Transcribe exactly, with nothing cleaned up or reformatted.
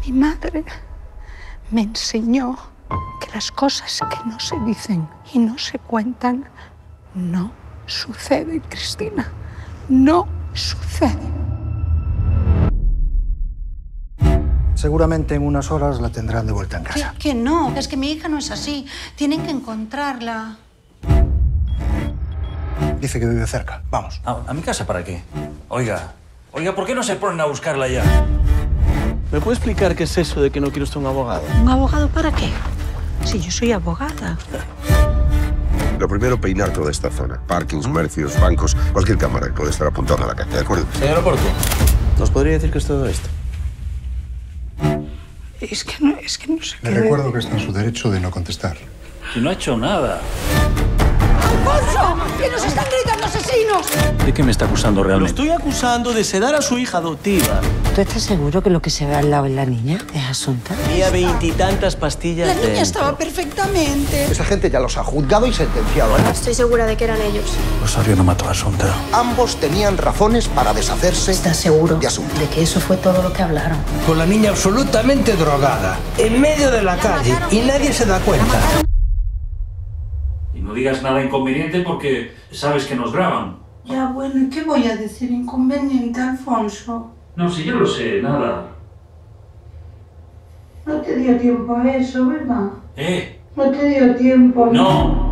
Mi madre me enseñó que las cosas que no se dicen y no se cuentan no suceden, Cristina. No suceden. Seguramente en unas horas la tendrán de vuelta en casa. ¿Qué? Que no, es que mi hija no es así. Tienen que encontrarla. Dice que vive cerca. Vamos. ¿A, a mi casa para qué? Oiga, oiga, ¿por qué no se ponen a buscarla ya? ¿Me puede explicar qué es eso de que no quiere usted un abogado? ¿Un abogado para qué? Si yo soy abogada. Lo primero, peinar toda esta zona. Parkings, comercios, bancos, cualquier cámara que puede estar apuntando a la calle, ¿de acuerdo? Señor Porto, ¿nos podría decir qué es todo esto? Es que no, es que no sé qué... Le recuerdo que está en su derecho de no contestar. Que no ha hecho nada. ¡Alfonso! ¡Que nos están gritando asesinos! ¿De qué me está acusando Lo realmente? estoy acusando de sedar a su hija adoptiva. ¿Tú estás seguro que lo que se ve al lado de la niña es Asunta? Tenía veintitantas pastillas La niña dentro. estaba perfectamente. Esa gente ya los ha juzgado y sentenciado, ¿eh? Estoy segura de que eran ellos. Rosario no mató a Asunta. Ambos tenían razones para deshacerse ¿Estás seguro de Asunta. de que eso fue todo lo que hablaron? Con la niña absolutamente drogada, en medio de la calle, y nadie se da cuenta. Y no digas nada inconveniente porque sabes que nos graban. Ya, bueno, ¿y qué voy a decir inconveniente, Alfonso? No, si yo lo sé, nada. No te dio tiempo a eso, ¿verdad? ¿Eh? No te dio tiempo. No.